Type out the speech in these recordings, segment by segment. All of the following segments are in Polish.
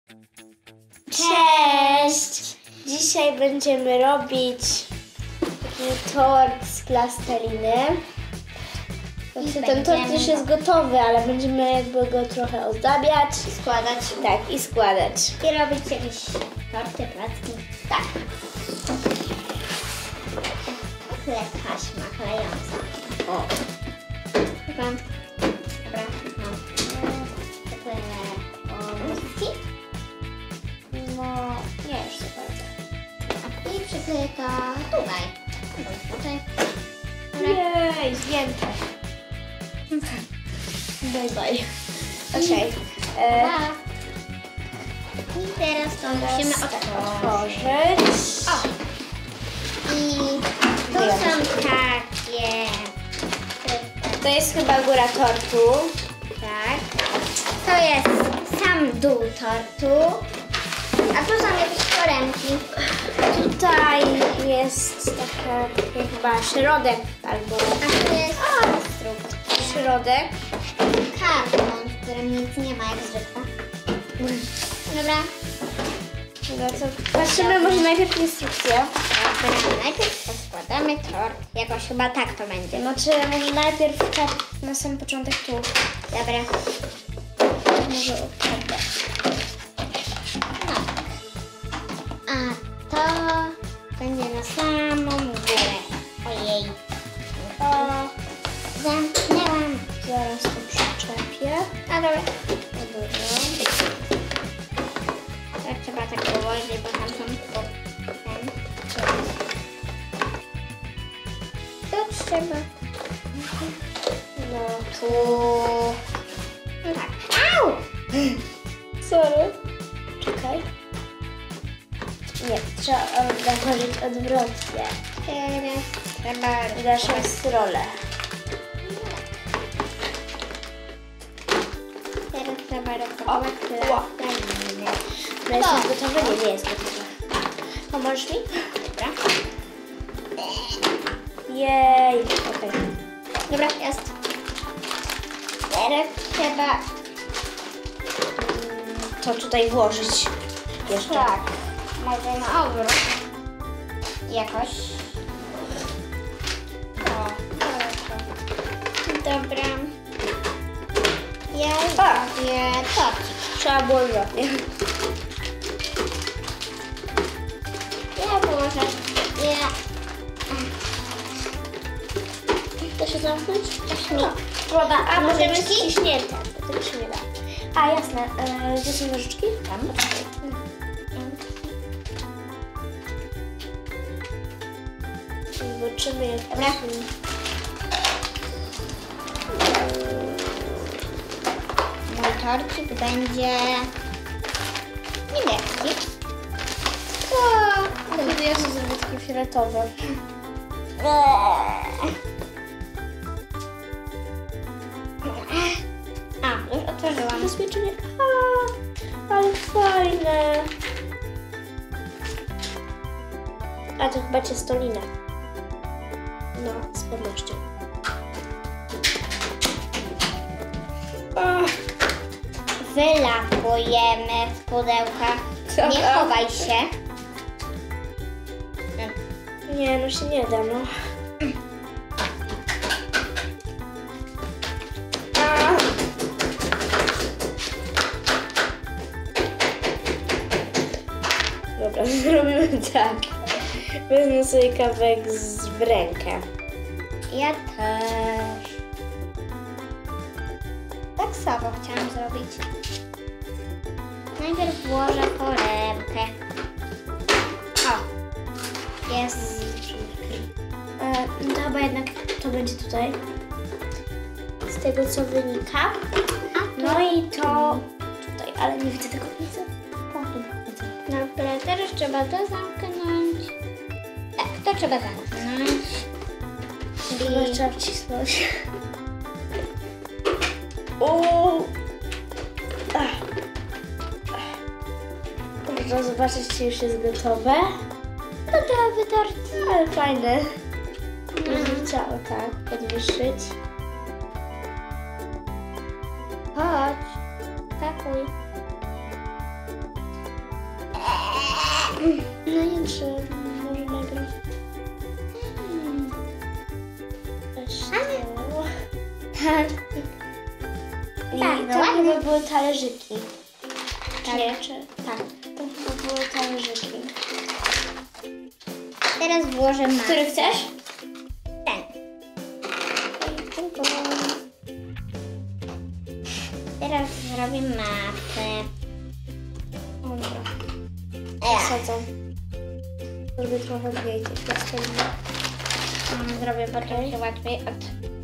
Cześć! Dzisiaj będziemy robić taki tort z plasteliny. Znaczy, ten tort już jest gotowy, ale będziemy jakby go trochę ozdabiać. Składać. Tak, i składać. I robić jakieś torty, placki. Tak. Taśma klejąca. O. Dobra, mam. Klejki. No, nie już za bardzo. I przyklejka tutaj. Tutaj. Jej, zdjęte. Bye bye. Okej. I teraz to musimy otworzyć. O! I to są takie. To jest chyba góra tortu. Tak. To jest sam dół tortu. A tu są jakieś foremki. Tutaj jest taka chyba środek albo A tu jest instrukcja. środek. Karton, w którym nic nie ma jak zwykle. Dobra. Dobra, to patrzymy może najpierw instrukcję. Dobra, najpierw składamy tort. Jakoś chyba tak to będzie. Znaczy może najpierw tak na sam początek tu. Dobra. Może odpadnę. No. A to będzie na samą górę. Ojej. O, Zamknęłam. zaraz to przyczepię. A dobra. No dobra. To trzeba tak położyć, bo tam są ten. To trzeba. No tu. No tak. Au! Sorry. Czekaj. Nie, trzeba założyć odwrotnie. Teraz trzeba W naszą stronę. Teraz trzeba rozpakować plastelinę. No jest gotowe? Nie jest gotowe. Pomożesz mi? Dobra. Jej. Okej. Dobra, jest. Teraz trzeba... To tutaj włożyć jeszcze. Tak. Może na obrót. Jakoś. O, dobra. Ja zrobię torcik. Trzeba było odwrotnie. Ja położę. Da się zamknąć? No. Woda, a może jest Nożyczki? ściśnięte. To też się nie da. A jasne. Gdzie są nożyczki? Tam. Zobaczymy jak Dobra. Mój torcik będzie niebieski. To jest takie fioletowe. A, już otworzyłam. Bezpiecznie. Ale fajne. A to chyba ciastolina. No, z pewnością. Wylapujemy z pudełka. Nie Dobra. chowaj się. Nie, no się nie da, no. Dobra, zrobimy tak. Wezmę sobie kawałek w rękę. Ja też. Tak samo chciałam zrobić. Najpierw włożę foremkę. O, jest. No to chyba jednak to będzie tutaj. Z tego co wynika. No i to tutaj, ale nie widzę tego nic. Dobra, teraz trzeba to zamknąć. Tak, to trzeba zamknąć. Chyba trzeba wcisnąć. O! Można zobaczyć, czy już jest gotowe. Gotowy tort. Ale fajne. Chciałam tak podwyższyć. Chodź. Pakuj. No i czy może nagrać? Weź to. Tak. I Tak, to ładnie. chyba były talerzyki. Tak. Nie, czy... Tak, to chyba były talerzyki. Teraz włożę masę. Który chcesz? Ten. Teraz zrobię masę. Dobra. Ja. Sadzą. Zrobię trochę mniej tych plasteliny. Zrobię bardziej łatwiej od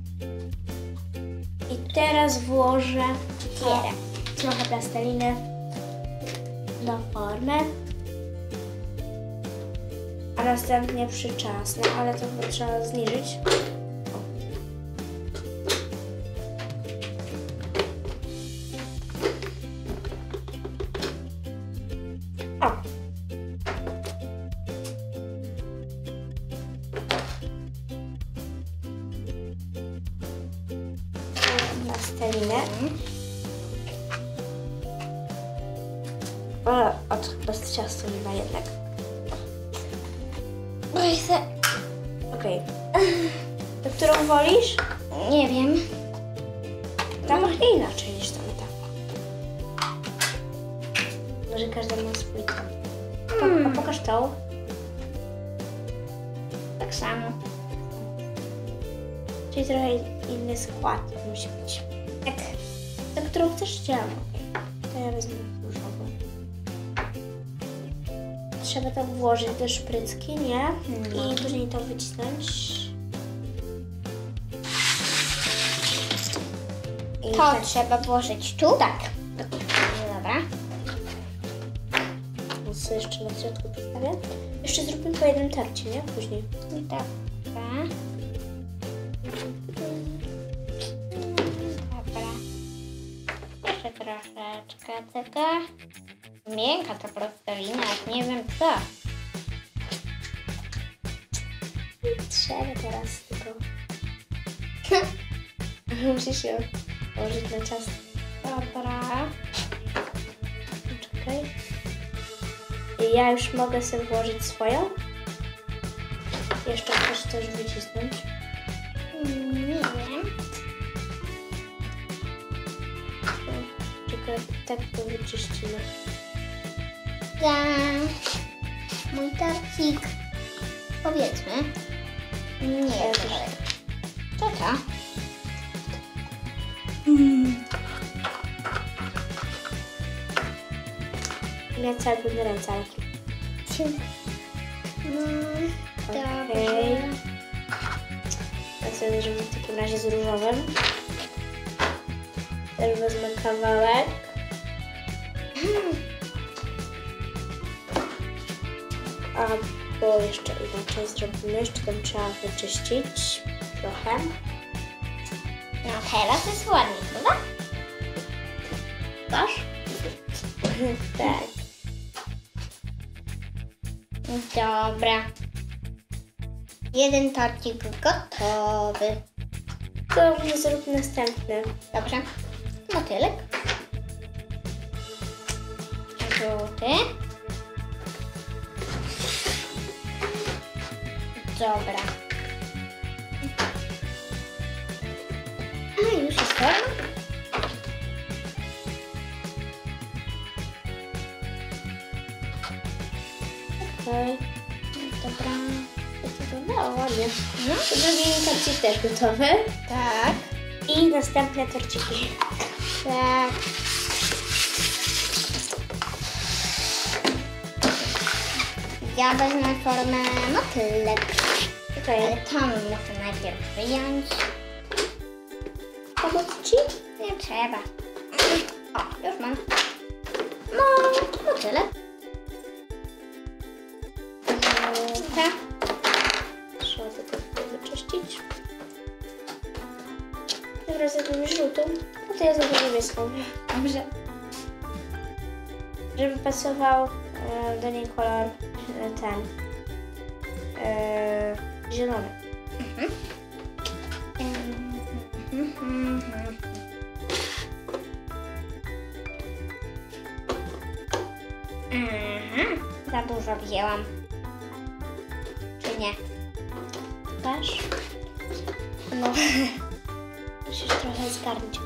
I teraz włożę Tierę. trochę plasteliny do formy. A następnie przyczasnę, ale to chyba trzeba zniżyć. O. Plastelinę. Od chyba z ciasto nie ma jednak. Boję się. Okej. To którą wolisz? Nie wiem. Ta pachnie inaczej niż tamta. Może każdy ma swój ton. A pokaż tą. Tak samo. Czyli trochę inny skład musi być. Tak. Ta, którą chcesz, chciałam. Okay. To ja wezmę różową. Trzeba to włożyć do szprycki, nie? I później to wycisnąć. I To tak. trzeba włożyć tu? Tak. Dobra. Co jeszcze na środku postawię? Jeszcze zróbmy po jednym tarcie, nie? Później. Dobra. Dobra. Jeszcze troszeczkę tego. Miękka ta plastelina, jak nie wiem co. Trzeba teraz tylko. Musisz ją położyć na ciasto. Dobra. Czekaj. I ja już mogę sobie włożyć swoją. Jeszcze chcesz coś wycisnąć. Nie wiem. Czekaj, tak to wyczyścimy. Za mój torcik. Powiedzmy. Nie Ja też. wiem. Co to? Ja cały pełny ręce, ale Dobrze. ja sobie zrobię w takim razie z różowym. Też wezmę kawałek. Albo jeszcze inaczej zrobimy. Jeszcze tam trzeba wyczyścić trochę. No teraz jest ładnie, prawda? Dasz? Tak. Dobra. Jeden torcik gotowy. To zrób następny. Dobrze. Motylek. Żółty. Dobra. A, już jest forma? Okej. Dobra. To wyglądało ładnie. No. To drugi torcik też gotowy. Tak. I następne torciki. Tak. Ja wezmę formę motylek. Okej. Ale to muszę najpierw wyjąć. Pomóc ci? Nie trzeba. O, już mam. No, motylek. Tak. Trzeba tylko wyczyścić. Dobra, zrobimy żółtą. No to ja zrobię niebieską. Dobrze. Żeby pasował do niej kolor ten zielony. Aha. za dużo wzięłam. Czy nie? Masz? No. Musisz trochę zgarnąć.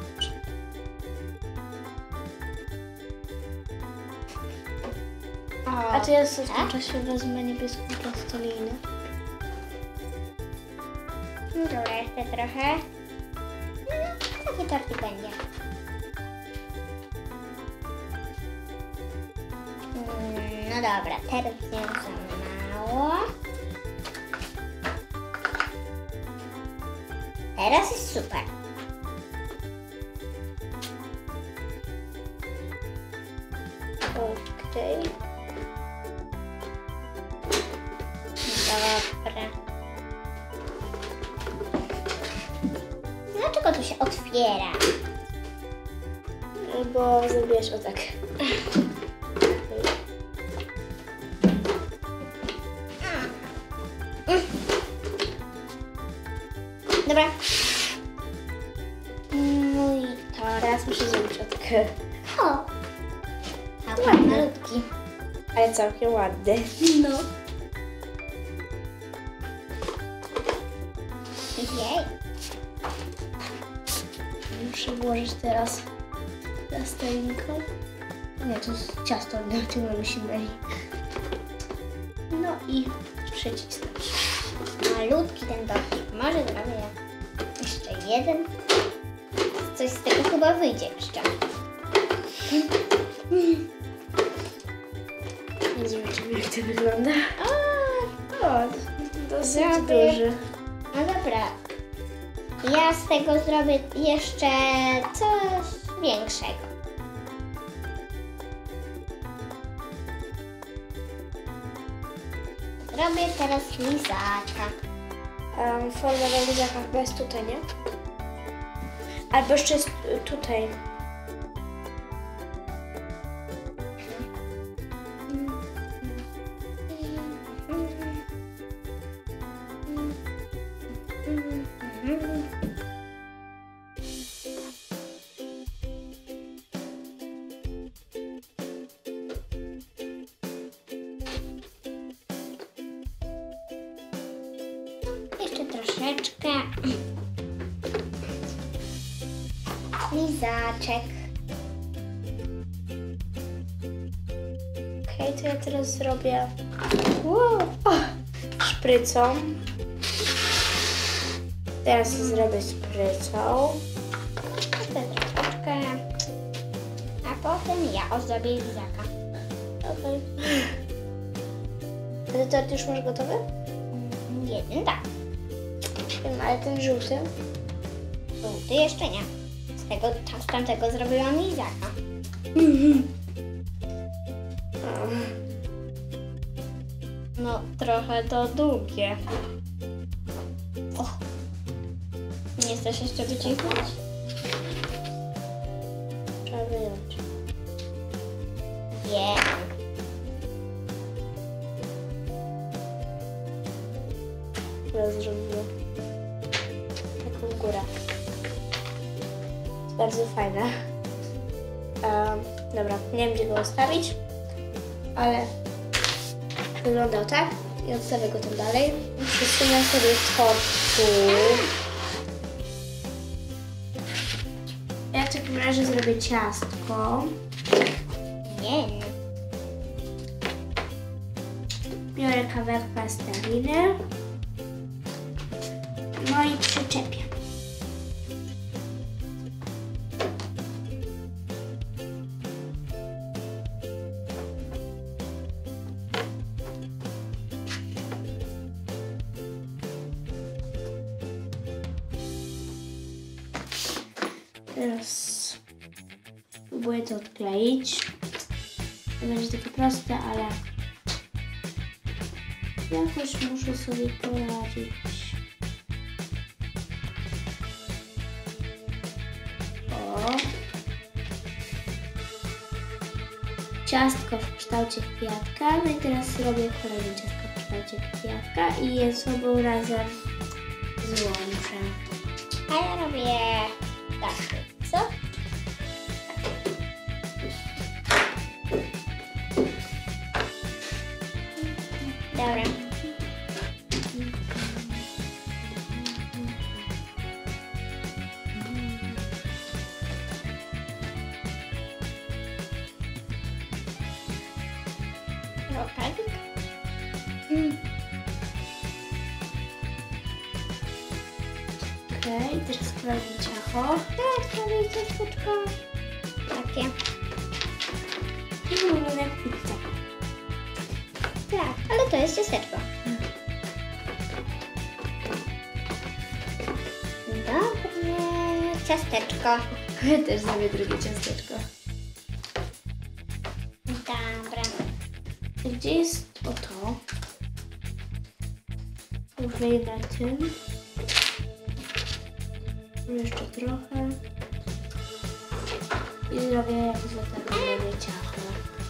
O, A to ja w tym tak? czasie wezmę niebieską plastelinę. No dobra, jeszcze trochę. No, taki tortik będzie. No dobra, teraz wziąłem za mało. Teraz jest super. Okej. Dobra. Dlaczego tu się otwiera? Bo zrobiłaś o tak. Dobra. Mój tort. Teraz muszę zrobić o tak. O! A malutki. Ale całkiem ładny. No. Jej. Muszę włożyć teraz plastelinką. Nie, to jest ciasto, na tym musimy. No i przycisnąć. Malutki ten tortik. Może zrobię jeszcze jeden. Coś z tego chyba wyjdzie jeszcze. Nie zobaczymy, jak to wygląda. O, Dosyć Zrobię. duży. no dobra. Ja z tego zrobię jeszcze coś większego. Zrobię teraz lizaka. Formę na lizakach bez tutaj, nie? Albo jeszcze jest tutaj. Jeszcze troszeczkę. Lizaczek. Okej, to ja teraz zrobię szprycą. Teraz zrobię szprycą. Jeszcze troszeczkę. A potem ja ozdobię lizaka. Okej. A ten tort już masz gotowy? Jeden tak. Wiem, ale ten żółty. Żółty jeszcze nie. Z tamtego zrobiłam lizaka. No, trochę to długie. O. Nie chcesz jeszcze wyciągnąć? Trzeba wyjąć. Wiem. Teraz zrobię taką górę. Jest bardzo fajne. Dobra, nie wiem, gdzie go ustawić, ale wyglądał tak i odstawię go tam dalej. Przesunę sobie tortu. Ja w takim razie zrobię ciastko. Nie. Biorę kawałek plasteliny. No i przyczepię. Teraz spróbuję to odkleić. To będzie takie proste, ale jakoś muszę sobie poradzić. O. Ciastko w kształcie kwiatka. No i teraz zrobię kolejne ciastko w kształcie kwiatka i je sobą razem złączę. A ja robię tak, co? Dobra. Rokawik. Okej, teraz prawie ciacho. Tak, prawie ciasteczko. Takie. I wygląda jak pizza. Tak, ale to jest ciasteczko. Dobre ciasteczko. Ja też zrobię drugie ciasteczko. Dobra. Gdzie jest oto? Użyję na tym. Jeszcze trochę. I zrobię zatargowane ciacho.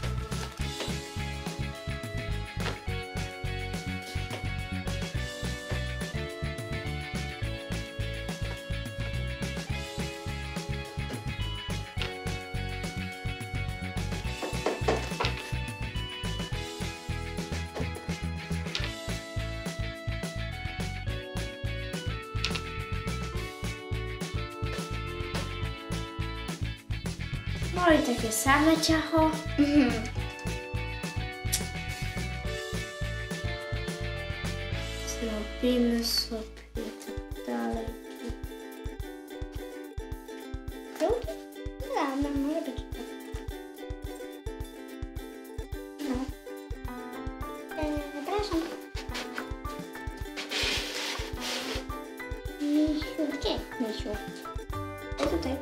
No i takie same ciacho. Zrobimy sobie tak dalej. Drugi? Dobra, może być. No. Zapraszam. Misiu, gdzie jest Misiu? O tutaj.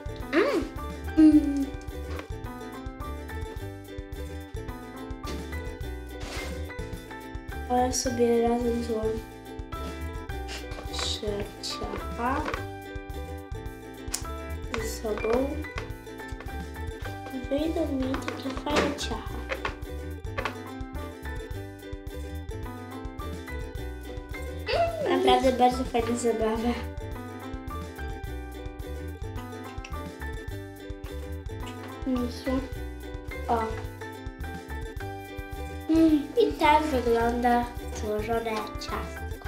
Ale sobie razem złą 3 ciacha ze sobą. Wyjdą mi takie fajne ciacha. Naprawdę bardzo fajna zabawa. Misiu. O. I tak wygląda złożone ciastko.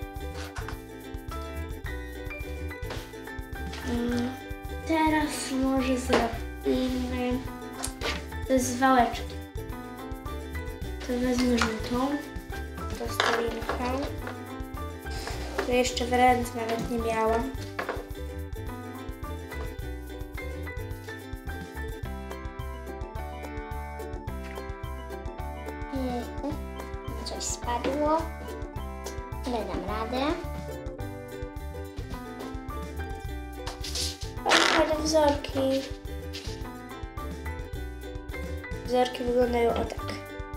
Teraz może zrobimy z wałeczki. To wezmę żółtą, plastelinkę. To jeszcze w ręce nawet nie miałam. Coś spadło. Ale dam radę. Fajne wzorki. Wzorki wyglądają o tak.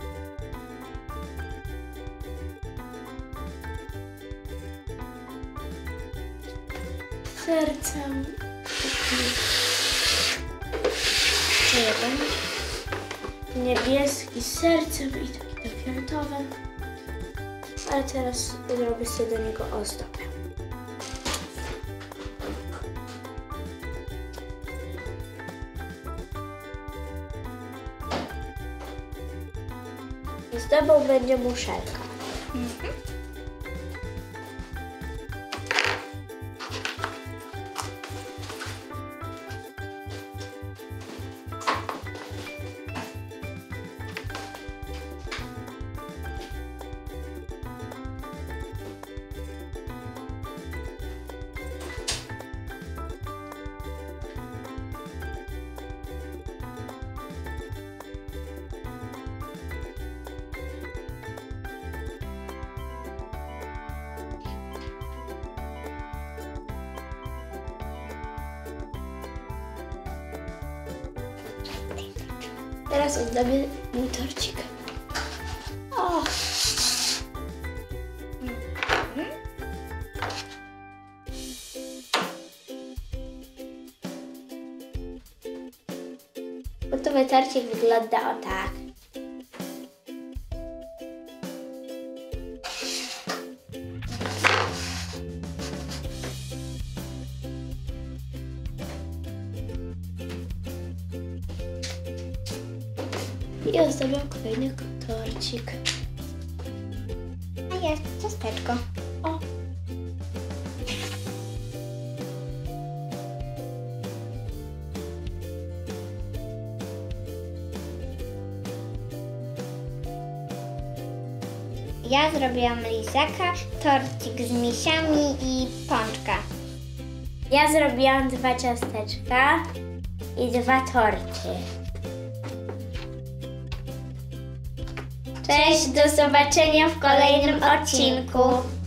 Sercem. Jeszcze jeden. Niebieski z sercem i taki fioletowy. Ale teraz zrobię sobie do niego ozdobę. Ozdobą będzie muszelka. Teraz oddaję mój torcik. O! Gotowy torcik wygląda o tak. I ozdabiam kolejny torcik. A ja ciasteczko. O. Ja zrobiłam lizaka, torcik z misiami i pączka. Ja zrobiłam 2 ciasteczka i 2 torty. Cześć, do zobaczenia w kolejnym odcinku.